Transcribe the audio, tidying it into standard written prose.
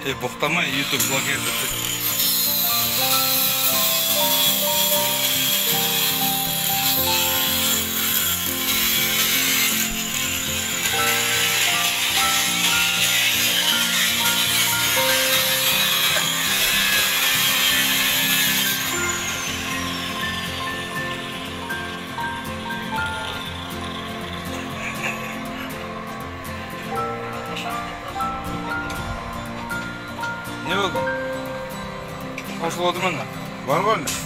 Boktama YouTube blogger. Ne oldu? Hoş oldu mu? Var mı?